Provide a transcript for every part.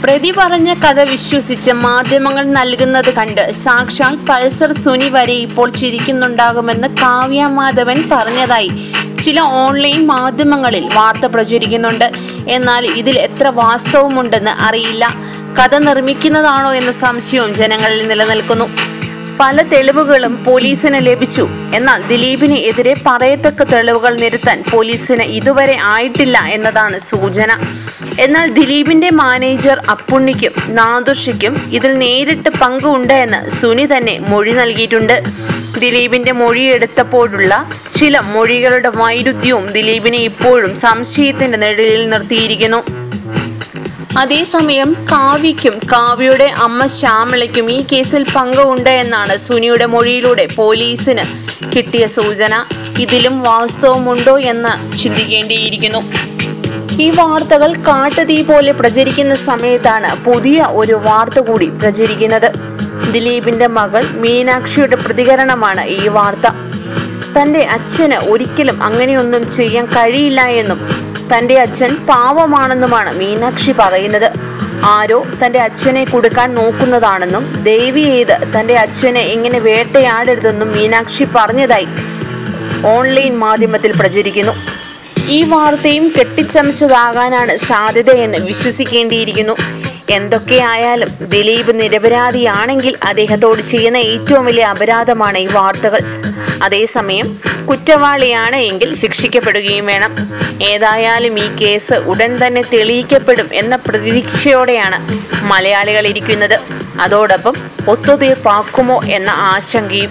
പ്രതി പറഞ്ഞ കഥ വിശ്വസിച്ച് മാധ്യമങ്ങൾ നൽകുന്നത് കണ്ട് സാക്ഷാൽ പൾസർ സുനി വരെ ഇപ്പോൾ ചിരിക്കുന്നുണ്ടാകുമെന്ന് കാവ്യ മാധവൻ പറഞ്ഞതായി ചില ഓൺലൈൻ മാധ്യമങ്ങളിൽ വാർത്ത പ്രചരിക്കുന്നുണ്ട്. എന്നാൽ ഇതിൽ എത്ര വാസ്തവമുണ്ടെന്ന് അറിയില്ല. കഥ നിർമ്മിക്കുന്നതാണോ എന്ന സംശയവും ജനങ്ങളിൽ നിലനിൽക്കുന്നു. പല തെളിവുകളും പോലീസിന് ലഭിച്ചു. എന്നാൽ ദിലീപിന് എതിരെ പറയത്തക്ക തെളിവുകൾ നിരത്താൻ പോലീസിന് ഇതുവരെ ആയിട്ടില്ല എന്നതാണ് സൂചന. എന്നാൽ ദിലീപിന്റെ മാനേജർ അപ്പുണ്ണിക്കും നാദുർഷയ്ക്കും ഇതിൽ നേരിട്ട് പങ്കുണ്ട് എന്ന് സുനി തന്നെ മൊഴി നൽകിയിട്ടുണ്ട്. ദിലീപിന്റെ മൊഴിയെടുത്തപ്പോഴുള്ള ചില മൊഴികളുടെ വൈരുദ്ധ്യവും ദിലീപിനെ ഇപ്പോഴും സംശയത്തിന്റെ നിഴലിൽ നിർത്തിയിരിക്കുന്നു. അതേസമയം കാവ്യയ്ക്കും കാവ്യയുടെ അമ്മ ശ്യാമളയ്ക്കും ഈ കേസിൽ പങ്കുണ്ട് എന്നാണ് സുനിയുടെ മൊഴിയിലൂടെ പോലീസിന് കിട്ടിയ സൂചന. ഇതിലും വാസ്തവമുണ്ടോ എന്ന് ചിന്തിക്കേണ്ടിയിരിക്കുന്നു. ഈ വാർത്തകൾ കാട്ടുതീ പോലെ പ്രചരിക്കുന്ന സമയത്താണ് പുതിയ ഒരു വാർത്ത കൂടി പ്രചരിക്കുന്നത്. ദിലീപിന്റെ മകൾ മീനാക്ഷിയുടെ പ്രതികരണമാണ് ഈ വാർത്ത. തന്റെ അച്ഛന് ഒരിക്കലും അങ്ങനെയൊന്നും ചെയ്യാൻ കഴിയില്ല എന്നും തന്റെ അച്ഛൻ പാവമാണെന്നുമാണ് മീനാക്ഷി പറയുന്നത്. ആരോ തന്റെ അച്ഛനെ കൊടുക്കാൻ നോക്കുന്നതാണെന്നും ദയവ് ചെയ്ത് തന്റെ അച്ഛനെ ഇങ്ങനെ വേട്ടയാടരുതെന്നും മീനാക്ഷി പറഞ്ഞതായി ഓൺലൈൻ മാധ്യമത്തിൽ പ്രചരിക്കുന്നു. ഈ വാർത്തയും കെട്ടിച്ചമച്ചതാകാനാണ് സാധ്യതയെന്ന് വിശ്വസിക്കേണ്ടിയിരിക്കുന്നു. എന്തൊക്കെയായാലും ദിലീപ് നിരപരാധിയാണെങ്കിൽ അദ്ദേഹത്തോട് ചെയ്യുന്ന ഏറ്റവും വലിയ അപരാധമാണ് ഈ വാർത്തകൾ. അതേസമയം കുറ്റവാളിയാണ് എങ്കിൽ ശിക്ഷിക്കപ്പെടുകയും വേണം. ഏതായാലും ഈ കേസ് ഉടൻ തന്നെ തെളിയിക്കപ്പെടും എന്ന പ്രതീക്ഷയോടെയാണ് മലയാളികൾ ഇരിക്കുന്നത്. അതോടൊപ്പം ഒത്തുതീർപ്പാക്കുമോ എന്ന ആശങ്കയും.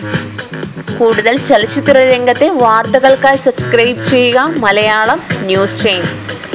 കൂടുതൽ ചലച്ചിത്ര രംഗത്തെ വാർത്തകൾക്കായി സബ്സ്ക്രൈബ് ചെയ്യുക മലയാളം ന്യൂസ് ചെയിൻ.